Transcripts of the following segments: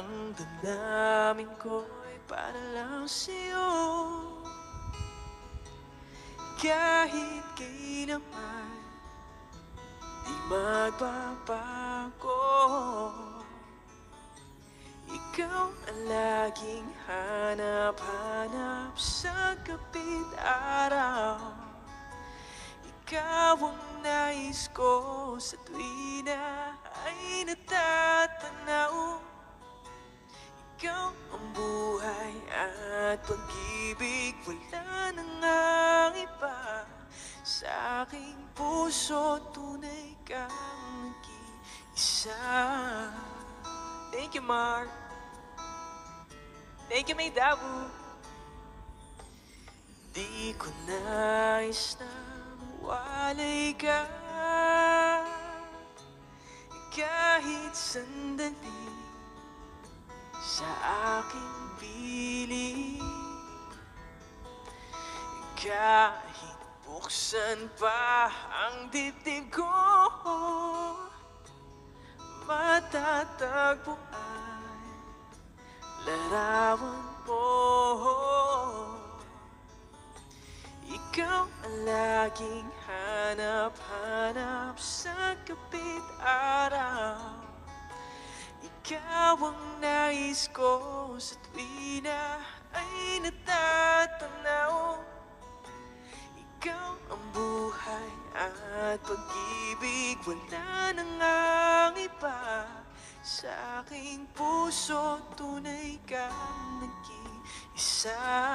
Ang damdamin ko'y para lang sa'yo. Kahit kailanman di magbabago. Ikaw ang laging hanap-hanap sa gabit araw. Ikaw ang nais ko sa tuwina ay natatanaw. Ikaw ang buhay at pag-ibig, wala nang ang iba. Sa aking puso, tunay kang nag-iisa. Thank you, Mark. Thank you, May Dabu. Di ko nais na mawalay ka kahit sandali sa aking piling. Kahit buksan pa ang dibdib ko, matatagpo ay larawan mo. Ikaw ang laging hanap-hanap sa gabit araw. Ikaw ang nais ko sa tuwina ay natatanaw. Ikaw ang buhay at pag-ibig, wala nang ang iba. Sa aking puso, tunay kang nag-iisa.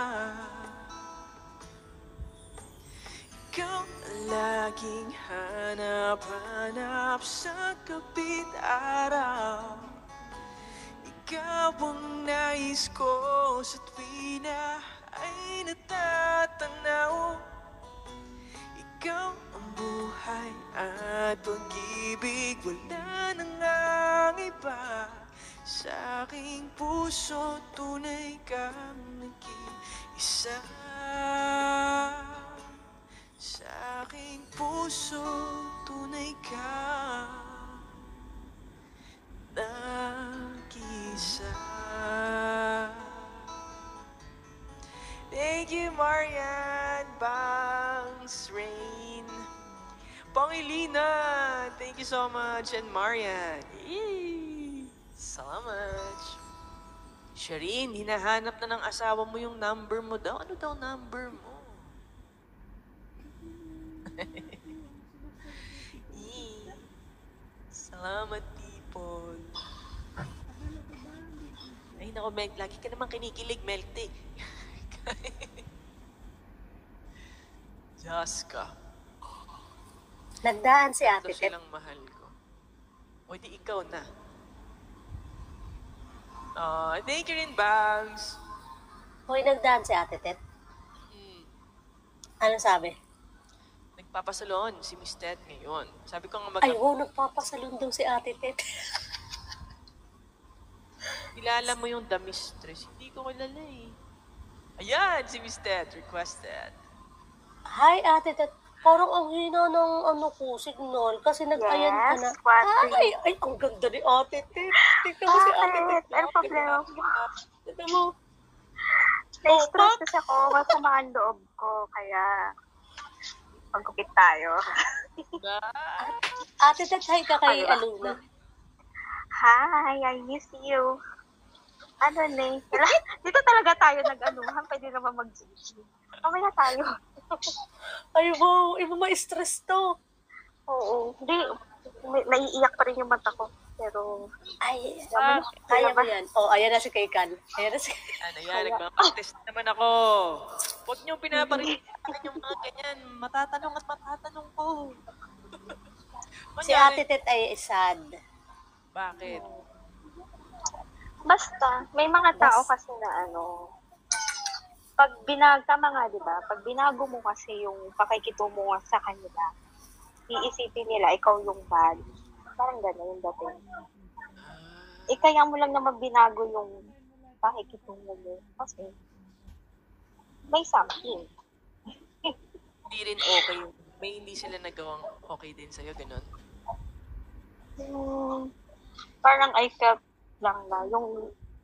Ikaw ang laging hanap-hanap sa gabit araw. Ikaw ang nais ko sa tuwina ay natatanaw. Ikaw ang buhay at pag-ibig, wala nang ang iba. Sa aking puso, tunay kang nag-iisa. Sa aking puso, tunay ka nag-iisa. Thank you, Marian, Bangs, Rain, Pangilina. Thank you so much. And Marian. Yay! Salamat. Shireen, hinahanap na ng asawa mo yung number mo daw. Ano daw number mo? Salamat, people. Ay, naku, Mel, lagi ka naman kinikilig, Melte. Jaska. Nagdaan si Ito Ate Tet. silang mahal ko. O, di ikaw na. Thank you rin, Bangs. Hoy, nagdaan si Ate Tet. Anong sabi? Nagpapasalon si Miss Ted ngayon. Sabi ko nga Ay, wow, nagpapasalon daw si Ate Tet. kilala mo yung The Mistress. Hindi ko kilala eh. Ayan, si Miss Ted requested. Hi, Ate Tet. Parang ang hina ng ko, signal. Kasi nag-ayan ka na. Ay, ang ganda ni Ate Tet. Tignan mo si Ate Tet. Ano problema mo? Tignan mo. Na-stress kasi ako, masamaan loob ko, kaya pagkupit tayo. Ate Tet, hi ka kay Aluna. Hi, I miss you. Ano na dito talaga tayo nag-anuhan, pwede naman mag-GG. Mamaya tayo. Ay, wow, iba ma-stress to. Oo, hindi, naiiyak pa rin yung mata ko. Pero, ay, kaya mo yan. Oh, ayan na si Kaykan. Ayan na si Ano yan, nagpapatest naman ako. Huwag niyong pinaparinig yung mga ganyan. Matatanong at matatanong ko. Si Ate Tet ay sad. Bakit? basta, may mga tao kasi na pag tama nga, di ba? Pag binago mo kasi yung pakikitungo mo sa kanila, iisipin nila ikaw yung bad. Parang gano'n yung dating. Kaya mo lang naman binago yung pakikitungo mo. Kasi may something. Hindi rin okay. May hindi sila nagawang okay din sa'yo, ganun? Parang I felt lang na yung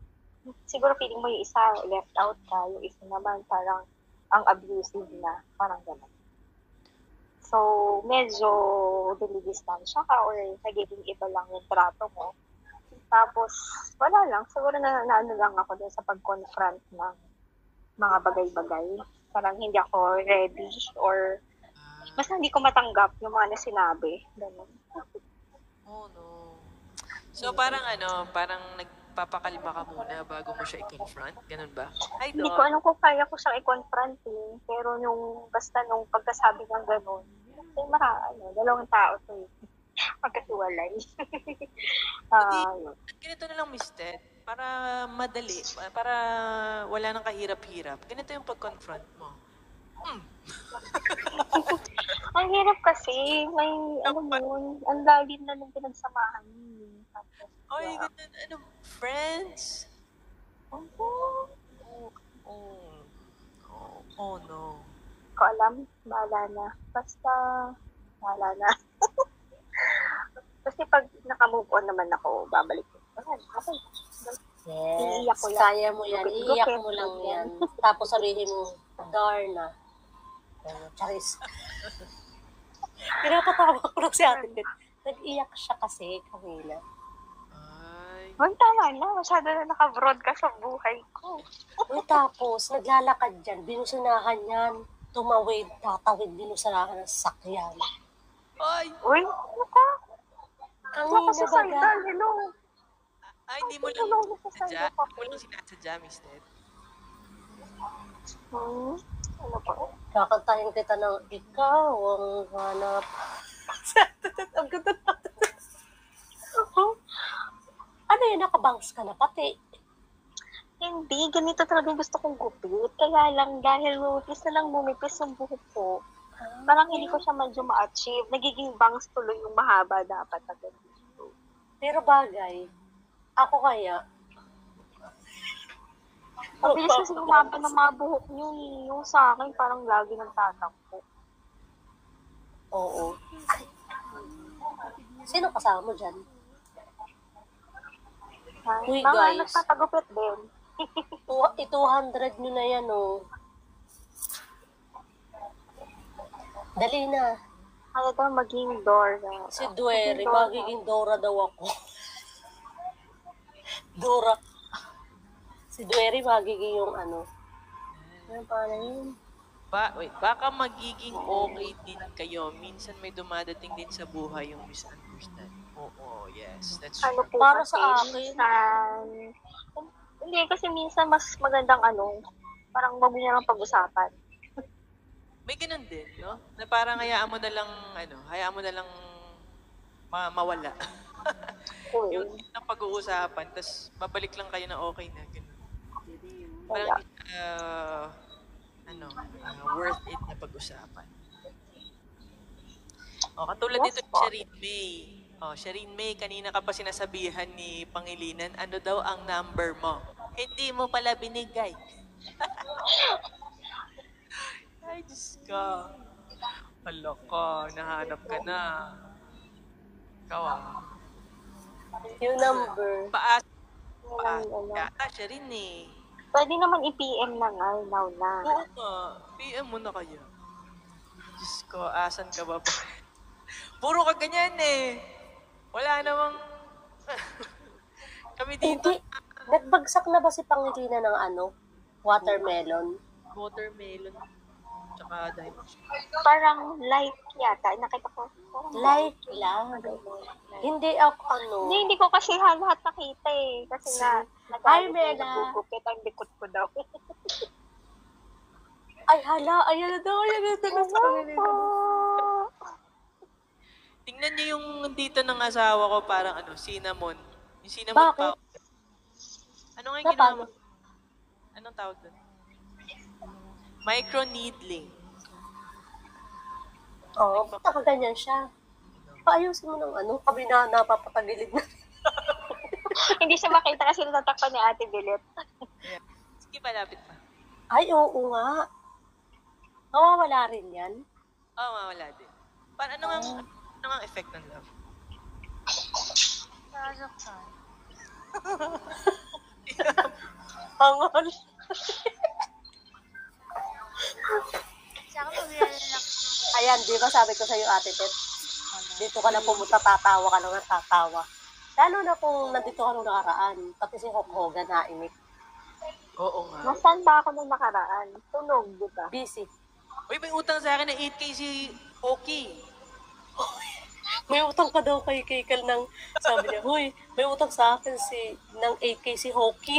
siguro feeling mo yung isa left out ka, yung isa naman parang ang abusive na, parang gano'n. So, medyo dumidistansya ka or nagiging iba lang yung trato mo. Tapos, wala lang. Siguro naano lang ako dun sa pag-confront ng mga bagay-bagay. Parang hindi ako ready or basta hindi ko matanggap yung mga sinabi. Ganun. Oh no. So parang parang nagpapakalma ka muna bago mo siya i-confront? Ganun ba? Hi, Hindi Doc. ko alam kung kaya ko siyang i-confront pero basta nung pagkasabi ng gano'n, dalawang tao to magkasiwalay. Ganito na lang, Miss Ted. Para madali, para wala nang kahirap-hirap. Ganito yung pag-confront mo. Ang hirap kasi, ang lalim na nung pinagsamahan niyo. Ay, ganun, friends? Oh, Oh no. ko alam, bahala na. Basta, bahala na. Kasi pag nakamove on naman ako, babalik ko. Okay. Iiyak Yes, ko lang. kaya mo yan. Iiyak mo lang yan. Tapos sabihin mo, Darna. Charis. Pinapatawa ko lang si Ate Ted. Nag-iyak siya kasi kanina. Ay. Hoy, tama na. Masyado na naka-broad ka sa buhay ko. Uy, tapos, naglalakad dyan. Binusunahan yan. Tumawid, tatawid, binusunahan ng sakyan. Ay! Uy, ano ka? Kanina Sa ba Saidal, hello. Ay, hindi mo lang Hello, sinasadya. Hindi mo lang sinasadya, Miss Ted. Ano pa? Kakantahin kita ng ikaw ang hanap. Ang ganda na. Ano yun, nakabangs ka na pati. Hindi, ganito talaga gusto kong gupit. Kaya lang, dahil lumipis yung buhok ko, parang hindi ko siya medyo ma-achieve. Nagiging bangs tuloy yung mahaba dapat agad. Pero bagay, ako kaya, Ang bilis kasi lumaba ng mga buhok niyo eh. Yung sa akin, parang lagi nagtatampo. oo. Sino kasama mo dyan? Uy, Mga guys. nagpapagupit din. 200 nyo na yan, oh. Dali na. Ano daw maging Dora? Si Duere, magiging Dora daw ako. Dora. Si Duere, magiging yung ano. Ano pa na yun? Baka magiging okay din kayo. Minsan may dumadating din sa buhay yung misunderstanding. Oo, yes. That's Ano true. po Para kasi, sa akin. Hindi, kasi minsan mas magandang parang wag mo na lang pag-usapan. May ganun din, no? Na parang hayaan mo na lang mawala. Yung ang pag-uusapan, tas babalik lang kayo na okay na. Ganun. Parang worth it na pag-usapan. Katulad dito ni Sherine May. Sherine May, kanina ka pa sinasabihan ni Pangilinan, ano daw ang number mo? Hindi mo pala binigay. Ay, Diyos ka. Hala ka, nahanap ka na. Ikaw Yung number. Paas. Ano. Yata siya rin eh. Pwede naman i-PM na nga, now na. Oo nga. PM mo na kaya. Diyos ko, asan ka ba pa? Puro ka ganyan eh. Wala namang... Kami dito. Hindi. Nagbagsak na ba si Pangilinan ng watermelon? Watermelon. Tsaka diamond. Parang light yata. Nakita ko. Light lang. Hindi ako Hindi ko kasi lahat nakita eh. Kasi nga, Ay, nagalit Mela. yung nagugupit ang likod ko daw. Ay, hala. Ayan na daw. Tingnan niyo yung dito ng asawa ko, parang cinnamon. Yung cinnamon Bakit? powder. Ano nga yung ginawa mo? Anong tawag doon? Micro-needling. Oo, ganyan siya. Paayusin mo ng kabina napapatagilid na. Hindi siya makita kasi natatakpan ni Ate Bilet. Sige, palapit pa. Ay, oo nga. Mawawala rin yan. Mawala din. Ano nga effect ng love? Hangol. Sa akin, pag lang. Ayan, di ba sabi ko sa'yo, Ate Tet, dito ka na pumunta, tatawa ka lang at tatawa. Lalo na kung nandito ka nung nakaraan, pati si Hulk Hogan naimik. Oo nga. Nasaan ba ako nung nakaraan? Tunog, di ba? Busy. Uy, may utang sa akin na 8K si Oki. May utang ka daw kay Kikal ng, sabi niya, huy, may utang sa akin ng 8K si Hoki.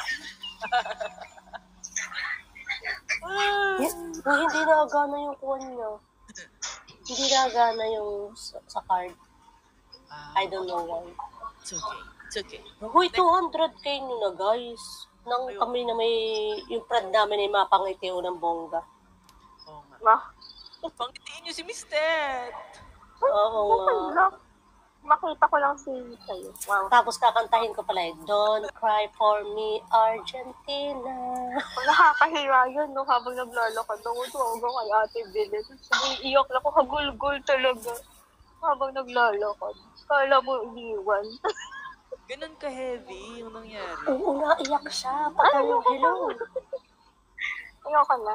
Uy, hindi nagana yung kuwan niya. Hindi nagana yung sa card. I don't know why. It's okay. It's okay. Huy, 200K nyo na, guys. Nang kami na may, yung friend namin ay mapangitiw ng bongga. Oo nga. Ma? Pangitiin niyo si Miss Ted. Oo nga. Makita ko lang sa'yo. Wow. Tapos kakantahin ko pala, Don't Cry For Me, Argentina. Nakakahiya yun, no? Habang naglalakad ako, tuwag kay Ate Belen. Iyak na ko, hagulgul talaga. Habang naglalakad. Kala mo iniwan. Ganun ka-heavy yung nangyari. Oo, naiyak siya. Pagkano, hello. Ayoko na.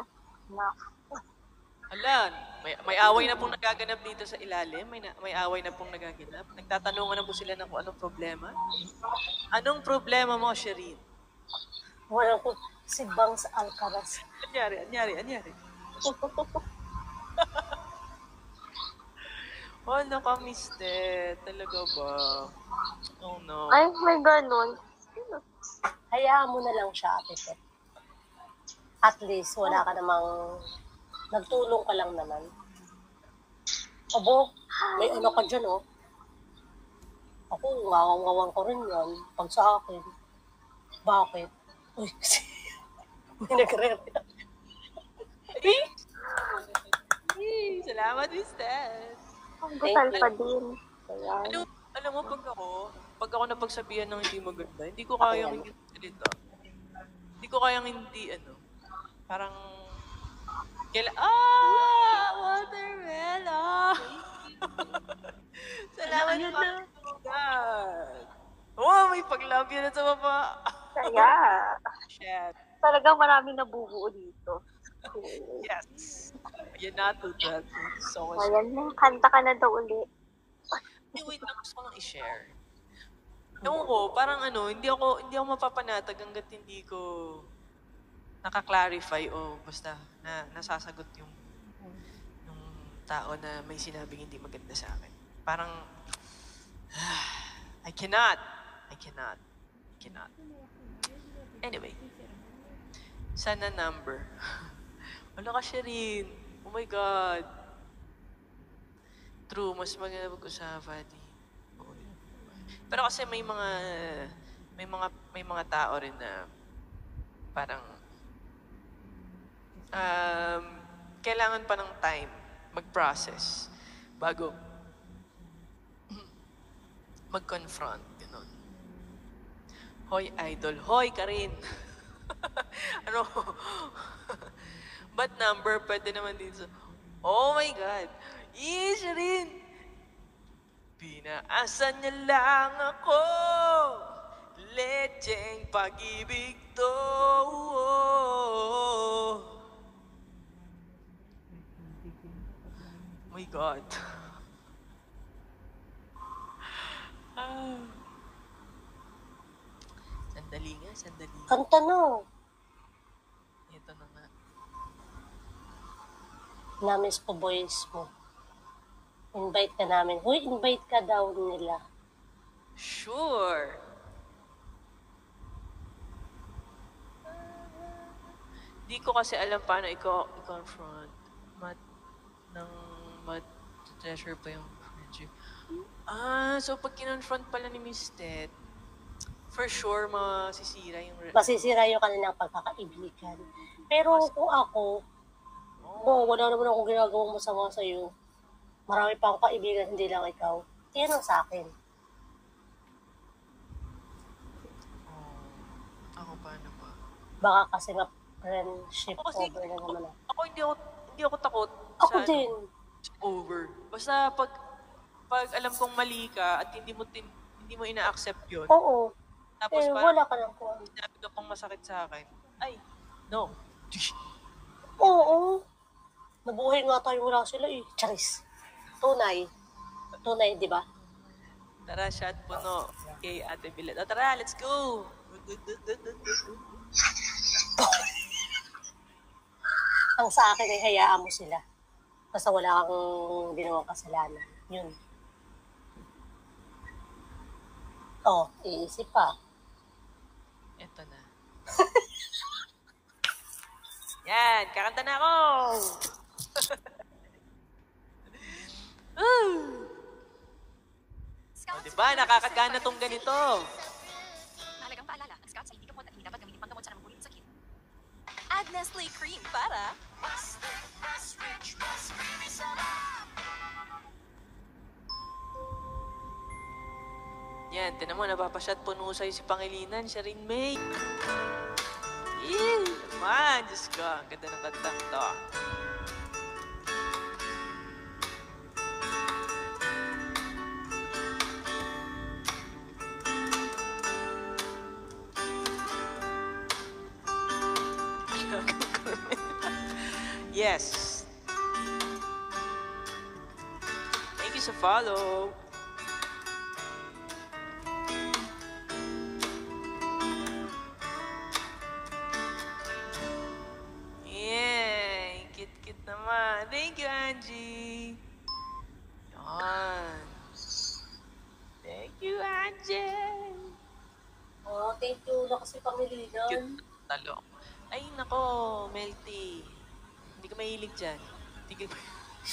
Alan, may away na pong nagaganap dito sa ilalim. May away na pong nagaganap. Nagtatanungan na po sila ng kung anong problema. Anong problema mo, Sherin? Walang ko si Bangs Alcaraz. Anyari. Oh, nakamiss Ted. Talaga ba? Oh no. Ay, may ganun. Hayaan mo na lang siya, Ate Tet. At least, wala ka namang nagtulong ka lang naman. Abo, may ano ka dyan, oh. Ako, ngawang-ngawang ko rin yan. Pag sa akin. Bakit? Uy, may nagre-react. Salamat, Miss Ted. Ang gutal pa din. Ayan. Alam mo, pag ako napagsabihan ng hindi maganda, hindi ko kayang hindi salita. Hindi ko kayang hindi, parang, watermelon! Salamat pa. Oh, may paglove yan sa baba. Kaya, Shit. talagang maraming nabubuo dito. Yes. Yan na to that. So much. Ayan na, kanta ka na daw uli. Wait lang, gusto ko lang i-share. Ewan ko, parang hindi ako mapapanatag hanggat hindi ko naka-clarify o basta nasasagot yung tao na may sinabing hindi maganda sa akin. Parang, I cannot. Anyway, sana number. Wala ka siya rin. Oh my God. True, mas maganda mag-usapan. Pero kasi may mga tao rin na parang kailangan pa ng time mag-process bago mag-confront, gano'n. Hoy, idol. Hoy, Karin. But number, pwede naman dito. Oh my God. Yes, rin. Pinaasan niya lang ako. Lecheng pag-ibig to. Oh my God. Sandali nga. Kanta na. Ito na nga. Namiss po boys mo. Invite ka namin. Huy, invite ka daw nila. Sure. Di ko kasi alam paano i-confront. Treasure pa yung friendship. So pag kinonfront pala ni Miss Ted, for sure masisira yung... Masisira yung kanilang pagkakaibigan. Pero kung ako, wala naman akong ginagawang masama sa'yo. Marami pa akong kaibigan, hindi lang ikaw. Yan ang sa akin. Ako paano ba? Baka kasi nga friendship Ako kasi, over na naman. ako hindi ako takot Ako sa din. over. Basta pag alam kong mali ka at hindi mo ina-accept yun, Oo. Tapos parang wala ka lang kuha. sinabi ka pang masakit sa akin. Ay, no. Oo. Nabuhay nga tayo wala sila eh. Charis. Tunay. Tunay, di ba? Tara, shot puno kay Ate Bilet. O tara, let's go! Ang sa akin ay hayaan mo sila. Basta wala kang ginawang kasalanan. Yun. Oh, iisip pa. Eto na. Yan, kakanta na ako! O, diba? Nakakagana tong ganito. Mahalagang paalala, ang Scouts ay hindi gamot at hindi dapat gamitin panggamot sa namumuling sakit. Add Nestle Cream para Yan, tinan mo, napapashot puno sa'yo si Pangilinan, siya rin may. Ew, man, Diyos ko, ang ganda ng kantang to. Yes. Thank you sa follow. Yeah, kit-kit naman. Thank you, Angie. Yan. Thank you, Angie. Oh, thank you na kasi Pangilinan. Cute talo. Ay, nako, Melty. Hindi ka mahilig dyan. Tigil mo.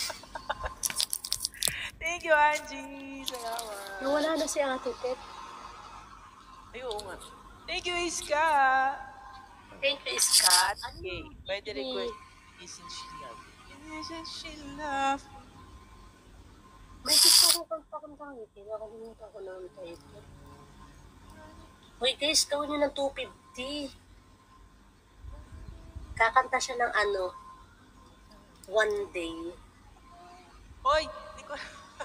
Thank you, Angie. Salamat. Nawala na si Ate Tet. Ay, oo nga. Thank you, Iska. Thank you, Scott. Okay, pwede request. Isn't she love? Isn't she love? May gusto ko kang pakantangit. Nakalimutan ko na ang title. Wait guys, gawin nyo ng 250. Kakanta siya ng One Day. Hoy! Hindi ko...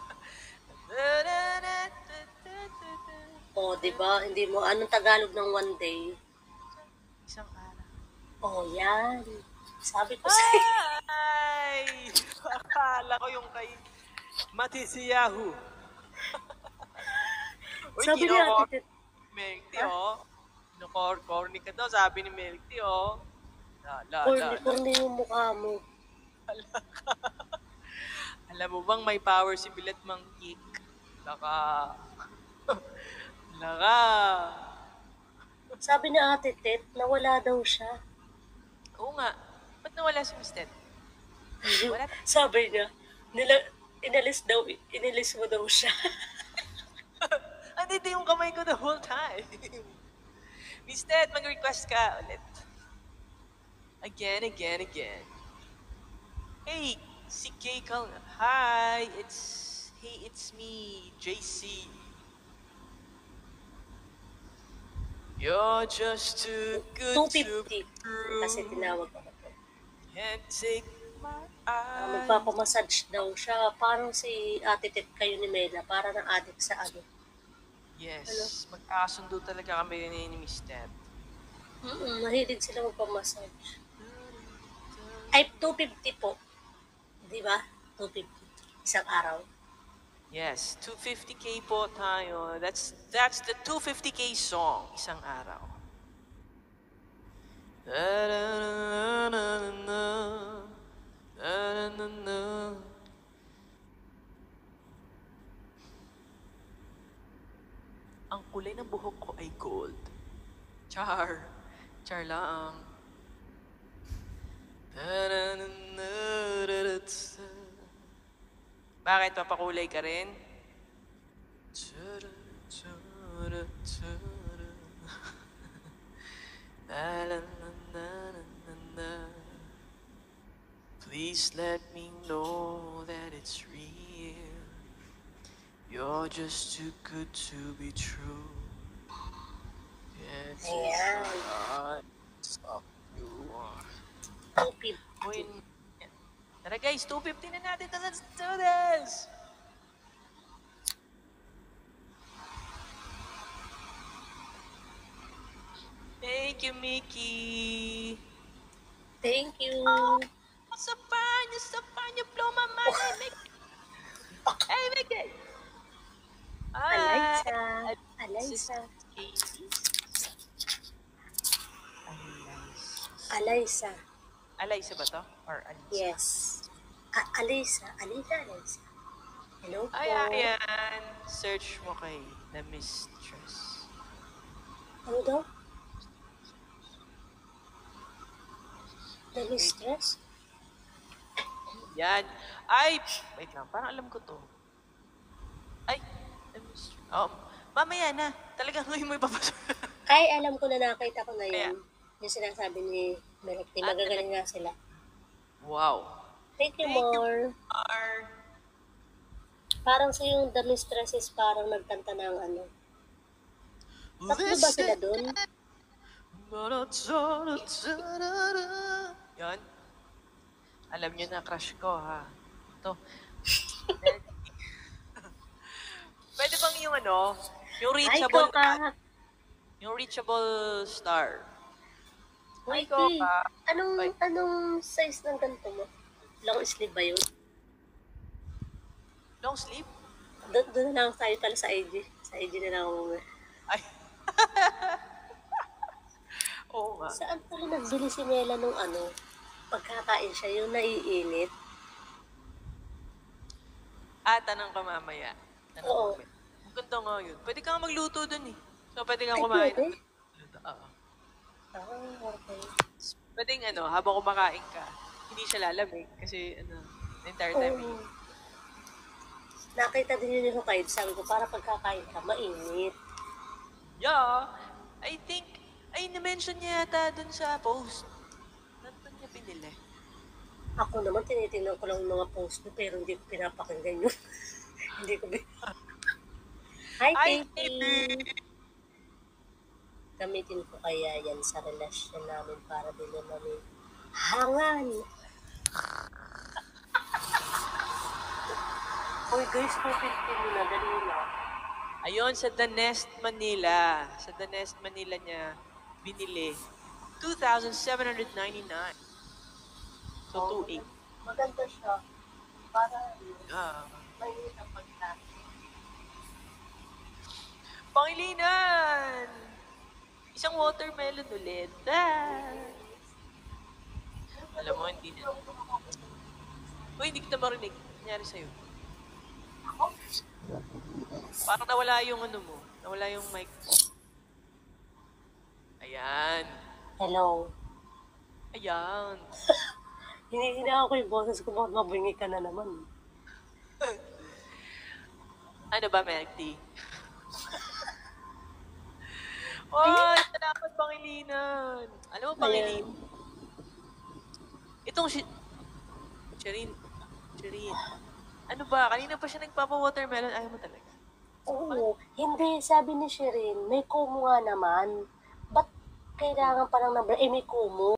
O, diba? Hindi mo, anong Tagalog ng One Day? Isang araw. Oh, yan. Sabi ko sa'yo. Ay! Akala ko yung kay Matisiyahu. Uy, Sabi niya, kinokor Ate Tet. Melty, oh. Kinokor-corny ka daw, sabi ni Melty, oh. Corny yung mukha mo. Alam mo bang may power si Bilet Mang Kick? Laka. Laka. Sabi ni Ate Tet, nawala daw siya. Oo nga. Ba't nawala si Miss Ted? Wala. Sabi niya, inalis mo daw siya. Andito yung kamay ko the whole time. Miss Ted, mag-request ka ulit. Again. Hey, si Kay Kal. Hi, it's me, JC. You're just too good to be 250. true. Kasi tinawag ko na to. Can't take my eyes. Magpapamassage daw siya. Parang si Ate Tet kayo ni Mela. Para ng adik sa Yes, magkakasundo talaga kami ni Miss Ted. Mahilig sila magpamassage. Ay, 250 po. Di ba? 250. Isang araw. Yes, 250k po tayo. That's the 250k song, isang araw. Ang kulay ng buhok ko ay gold. Char lang. Bakit? Papakulay ka rin? Please let me know that it's real. You're just too good to be true. Yes, Ayan. you are. 250. Uy, tara guys, 250 na natin. Let's do this! Thank you, Mickey. Thank you. Sa panyo, blow my mind. Hey, Mickey. Hey, Mickey. Hi. Alaysa. Katie. Alaysa. Alaysa ba to? Or Alisa? Yes. Alaysa. Alaysa. Hello po. Ay, ayan. Search mo kay The Mistress. Ano daw? The Mistress? Yan. Ay, wait lang. Parang alam ko to. Ay, The Mistress. Oh, mamaya na. Talagang ngayon mo ipapasok. Ay, alam ko na, nakita ko na Kaya? yun. Yung sinasabi ni Melody. Magagaling nga sila. Wow. Thank you, Thank you. more. Parang sa yung The Mistress is parang nagkanta ng ano. Tatlo ba sila dun? Yan. Alam niyo na, crush ko, ha? Ito. Pwede bang yung ano, yung Ay, reachable, Coca. yung reachable star. Wait, Ay, Coca. anong size ng ganito mo? Long sleeve ba yun? Long sleeve? Doon na lang tayo pala sa IG. Sa IG na lang ako. Ay. Oo nga. Saan pala nagbili si Mela nung ano? Pagkakain siya, yung naiinit. Tanong ka mamaya. Oo. Ang ganda nga yun. Pwede kang magluto dun eh. So, pwede kang Ay, kumain. pwede? Oo. Okay. Pwedeng habang kumakain ka, hindi siya lalamig kasi the entire time. Oo. Nakita din yun yung Hokkaido. Sabi ko, para pagkakain ka, mainit. Yeah. I think, na-mention niya yata dun sa post. Nandun niya pinili. Ako naman, tinitingnan ko lang yung mga post mo, pero hindi ko pinapakinggan yun. Hindi ko Hi, Hi, Katie! Gamitin ko kaya yan sa relasyon namin para bilhin namin hangan. Uy guys, 250 muna, dali na. Ayun, sa The Nest Manila. Sa The Nest Manila niya binili. 2,799. So, 2,800. Maganda siya. Para mainit ang pagkain. Pangilinan! Isang watermelon ulit. Alam mo, hindi na. Uy, hindi kita marinig. Nangyari sa'yo. Parang nawala yung mo. Nawala yung mic mo. Ayan. Hello. Ayan. Hinihina ako yung boses ko, bakit mabingi ka na naman. Ano ba, Melty? Ay, salamat, Pangilinan. Alam mo, Pangilinan? Itong Sherin. Ano ba? Kanina pa siya nagpapa-watermelon. Ayaw mo talaga. Oo. Hindi, sabi ni Shirin, may kumo nga naman. Ba't kailangan parang may kumo?